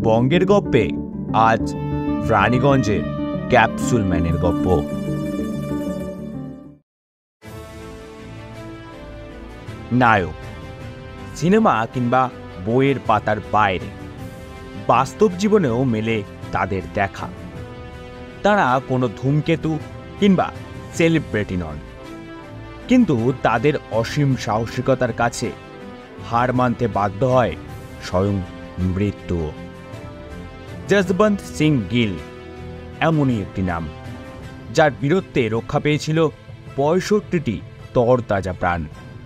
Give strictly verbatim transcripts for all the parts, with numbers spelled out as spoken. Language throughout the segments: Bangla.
বঙ্গের গপ্পে আজ রানীগঞ্জের ক্যাপসুল ম্যানের গপ্প। নায়ক সিনেমা কিংবা বইয়ের পাতার বাইরে বাস্তব জীবনেও মেলে তাদের দেখা। তারা কোনো ধূমকেতু কিংবা সেলিব্রিটি নন, কিন্তু তাদের অসীম সাহসিকতার কাছে হার মানতে বাধ্য হয় স্বয়ং মৃত্যুও। জসবন্ত সিং গিল এমনই একটি নাম, যার বীরত্বে রক্ষা পেয়েছিল পঁয়ষট্টিটি তরতাজা প্রাণ।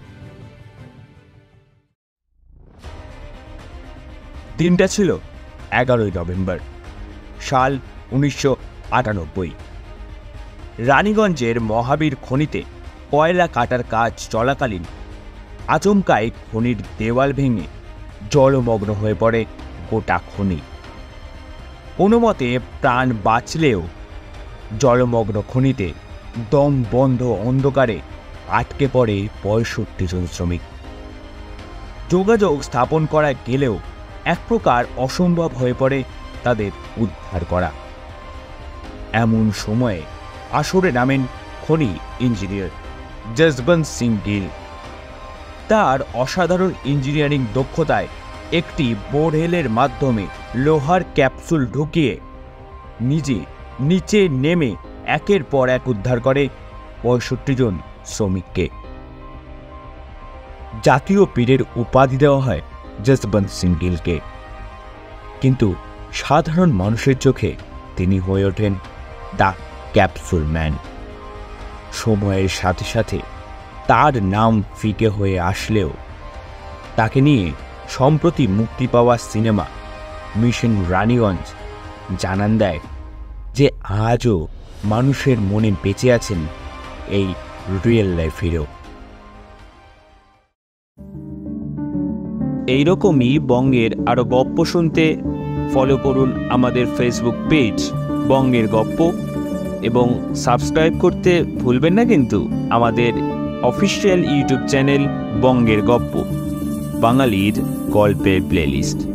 দিনটা ছিল এগারোই নভেম্বর সাল উনিশশো আটানব্বই। রানীগঞ্জের মহাবীর খনিতে কয়লা কাটার কাজ চলাকালীন আচমকাই খনির দেওয়াল ভেঙে জলমগ্ন হয়ে পড়ে গোটা খনি। কোনো মতে প্রাণ বাঁচলেও জলমগ্ন খনিতে দম বন্ধ অন্ধকারে আটকে পড়ে পঁয়ষট্টি জন শ্রমিক। যোগাযোগ স্থাপন করা গেলেও এক প্রকার অসম্ভব হয়ে পড়ে তাদের উদ্ধার করা। এমন সময়ে আসরে নামেন খনি ইঞ্জিনিয়ার জসবন্ত সিং গিল। তার অসাধারণ ইঞ্জিনিয়ারিং দক্ষতায় একটি বোরহেলের মাধ্যমে লোহার ক্যাপসুল ঢুকিয়ে নিজে নিচে নেমে একের পর এক উদ্ধার করে পঁয়ষট্টি জন শ্রমিককে। জাতীয় পীরের উপাধি দেওয়া হয় জসবন্ত সিং গিলকে, কিন্তু সাধারণ মানুষের চোখে তিনি হয়ে ওঠেন দ্য ক্যাপসুল ম্যান। সময়ের সাথে সাথে তার নাম ফিকে হয়ে আসলেও তাকে নিয়ে সম্প্রতি মুক্তি পাওয়া সিনেমা মিশন রানীগঞ্জ জানান দেয় যে আজও মানুষের মনে বেঁচে আছেন এই রিয়েল লাইফ হিরো। এইরকমই বঙ্গের আরও গপ্প শুনতে ফলো করুন আমাদের ফেসবুক পেজ বঙ্গের গপ্প, এবং সাবস্ক্রাইব করতে ভুলবেন না কিন্তু আমাদের অফিসিয়াল ইউটিউব চ্যানেল বঙ্গের গপ্প, বাঙালির গল্পের প্লেলিস্ট।